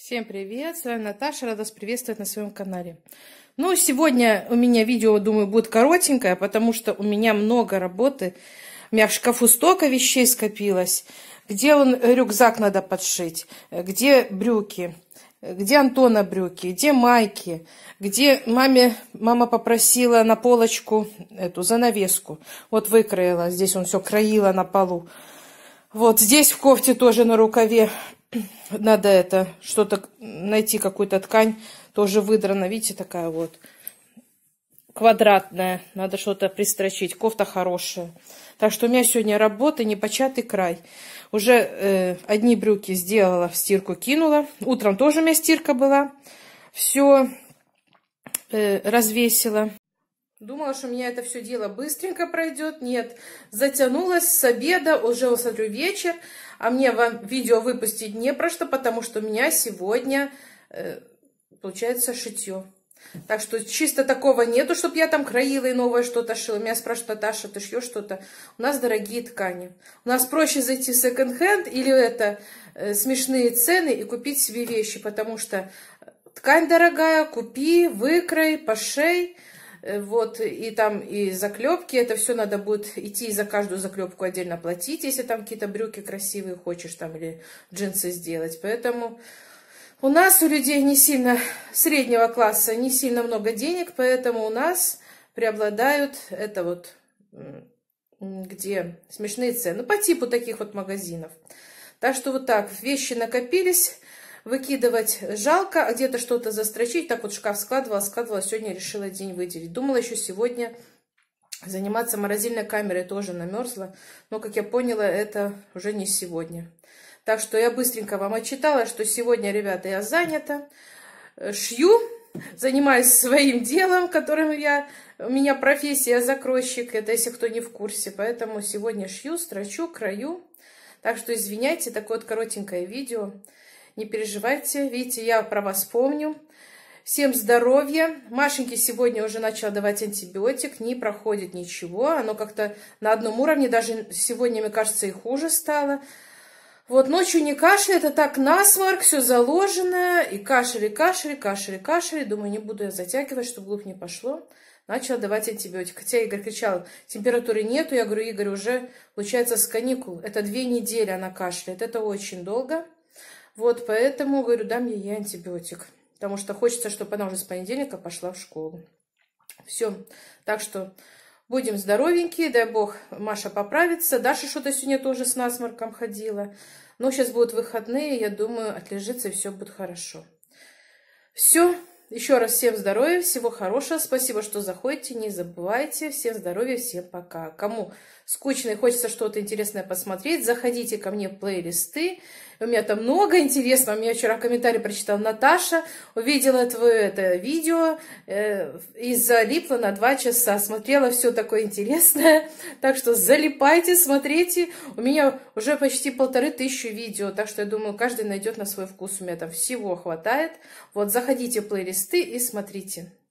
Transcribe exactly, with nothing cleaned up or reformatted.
Всем привет, с вами Наташа, рада вас приветствовать на своем канале. Ну, сегодня у меня видео, думаю, будет коротенькое, потому что у меня много работы. У меня в шкафу столько вещей скопилось. Где он, рюкзак надо подшить, где брюки, где Антона брюки, где майки, где маме, мама попросила на полочку эту занавеску. Вот выкроила, здесь он все краила на полу. Вот здесь в кофте тоже на рукаве надо это, что-то найти, какую-то ткань, тоже выдрана, видите, такая вот квадратная, надо что-то пристрочить, кофта хорошая. Так что у меня сегодня работа, непочатый край. Уже э, одни брюки сделала, в стирку кинула, утром тоже у меня стирка была, все э, развесила. Думала, что у меня это все дело быстренько пройдет. Нет, затянулась с обеда, уже, смотрю, вечер. А мне вам видео выпустить не про что, потому что у меня сегодня, э, получается, шитье. Так что чисто такого нету, чтобы я там краила и новое что-то шила. Меня спрашивают: Наташа, ты шьешь что-то? У нас дорогие ткани. У нас проще зайти в секонд-хенд или это э, смешные цены и купить себе вещи, потому что ткань дорогая, купи, выкрой, пошей. Вот, и там и заклепки, это все надо будет идти за каждую заклепку отдельно платить, если там какие-то брюки красивые хочешь там или джинсы сделать. Поэтому у нас, у людей не сильно среднего класса, не сильно много денег, поэтому у нас преобладают это вот, где смешные цены, ну, по типу таких вот магазинов. Так что вот так, вещи накопились. Выкидывать жалко, а где-то что-то застрочить. Так вот шкаф складывала, складывала. Сегодня решила день выделить. Думала еще сегодня заниматься морозильной камерой. Тоже намерзла. Но, как я поняла, это уже не сегодня. Так что я быстренько вам отчитала, что сегодня, ребята, я занята. Шью. Занимаюсь своим делом, которым я... У меня профессия закройщик. Это если кто не в курсе. Поэтому сегодня шью, строчу, крою. Так что извиняйте, такое вот коротенькое видео. Не переживайте, видите, я про вас помню. Всем здоровья. Машеньке сегодня уже начала давать антибиотик, не проходит ничего. Оно как-то на одном уровне, даже сегодня, мне кажется, и хуже стало. Вот ночью не кашляет, это так насморк, все заложено. И кашель, и кашель, и кашель, и кашель. Думаю, не буду я затягивать, чтобы глубь не пошло. Начала давать антибиотик. Хотя Игорь кричал, температуры нету. Я говорю, Игорь, уже получается с каникул. Это две недели она кашляет. Это очень долго. Вот, поэтому, говорю, дам ей антибиотик. Потому что хочется, чтобы она уже с понедельника пошла в школу. Все. Так что будем здоровенькие. Дай бог, Маша поправится. Даша что-то сегодня тоже с насморком ходила. Но сейчас будут выходные. Я думаю, отлежится и все будет хорошо. Все. Еще раз всем здоровья, всего хорошего. Спасибо, что заходите. Не забывайте. Всем здоровья, всем пока. Кому скучно и хочется что-то интересное посмотреть, заходите ко мне в плейлисты. У меня там много интересного. У меня вчера комментарий прочитала Наташа. Увидела твое это видео э, и залипла на два часа. Смотрела все такое интересное. Так что залипайте, смотрите. У меня уже почти полторы тысячи видео. Так что я думаю, каждый найдет на свой вкус. У меня там всего хватает. Вот заходите в плейлисты и смотрите.